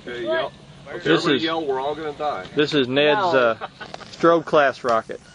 Okay, yell. Okay, everybody yell, we're all going to die. This is Ned's strobe class rocket.